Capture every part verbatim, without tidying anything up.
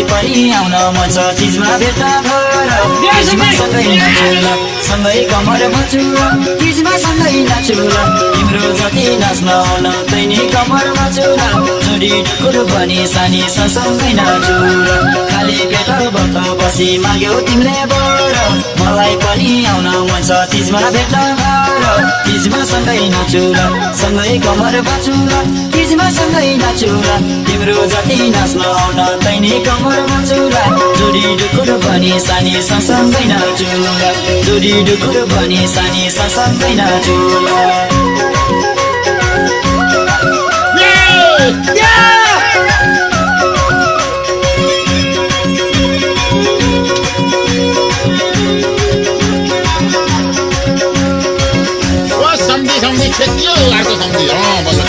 पनि आउन मन छ तिजमा भेट्न घर तिजमा सँगै नाचौला सँगै कमर बचौला तिजमा सँगै नाचौला तिम्रो जति नाच्न आउन तैनी कमर बचौला जोडी ढुकुर पनि सानी सँगै नाचौला खाली पेट बत बसी माग्यौ तिमीले बर मलाई पनि आउन मन छ तिजमा भेट्न घर तिजमा सँगै नाचौला सँगै कमर बचौला तिजमा सँगै नाचौला तिम्रो जति नाच्न आउन तैनी कमर बचौला जोडी ढुकुर पनि सानी सँगै नाचौला जोडी ढुकुर पनि सानी सँगै नाचौला Yo, largo también. Oh, vale.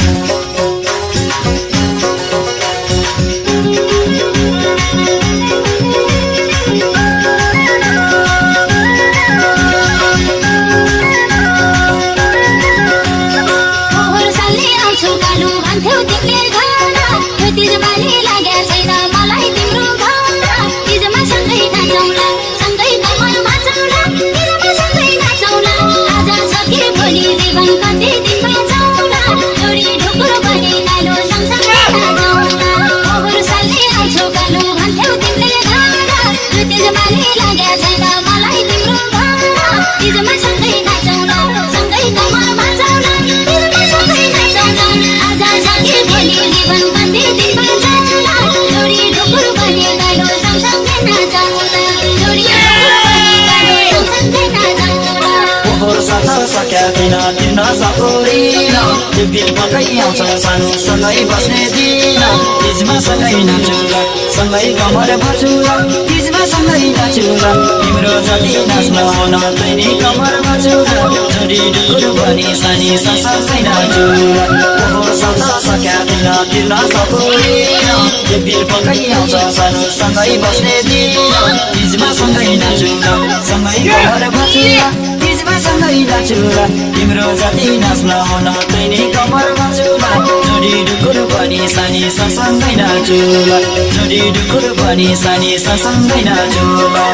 तिर्न सक्दैन एक दिन पक्कै आउँछ सानो सँगै बस्ने दिन तिजमा सँगै नाचौला सँगै कमर बचौला तिजमा सँगै नाचौला तिम्रो जति नाच्न आउन तैनी कमर बचौला जोडी ढुकुर पनि सानी सँगै नाचौला ओहो सत सक्या दिन तिर्न सक्दैन एक दिन पक्कै आउँछ सानो सँगै बस्ने दिन तिजमा सँगै नाचौला सँगै कमर बचौला तिजमा सँगै नाचौला तिम्रो जति नाच्न आउन तैनी कमर बचौला जोडी ढुकुर पनि सानी सँगै नाचौला जोडी ढुकुर पनि सानी सँगै नाचौला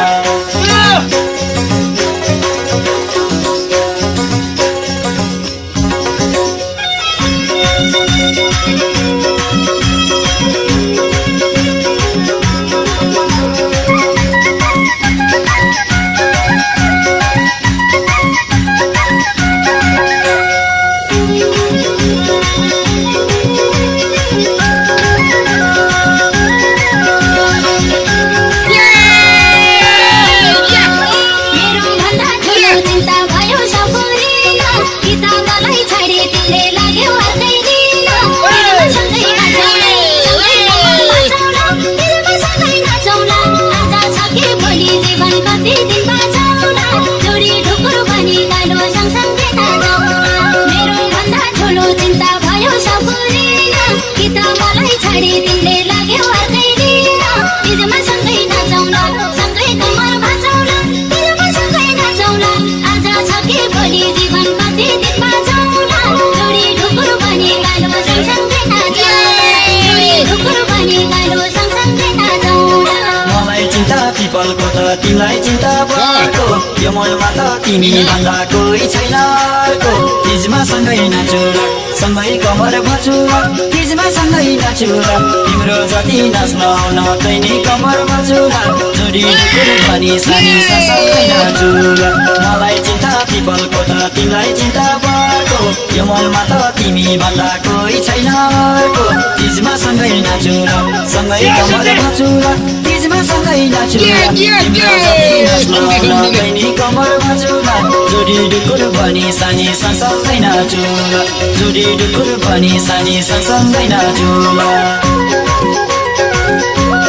तिमीलाई चिन्ता भएको यो मनमा त तिमी भन्दा कोही छैन तिजमा सँगै नाचौला सँगै कमर बचौला तिजमा सँगै नाचौला तिम्रो जति नाच्न आउन तैनी कमर बचौला जोडी ढुकुर पनि सानी सँगै नाचौला मलाई चिन्ता पिपलको त तिमीलाई चिन्ता भएको यो मनमा त तिमी भन्दा कोही छैन तिजमा सँगै नाचौला सँगै कमर बचौला तिजमा सँगै नाचौला तिम्रो जति नाच्न आउन तैनी कमर बचौला जोडी ढुकुर पनि सानी सँगै नाचौला जोडी ढुकुर पनि सानी सँगै नाचौला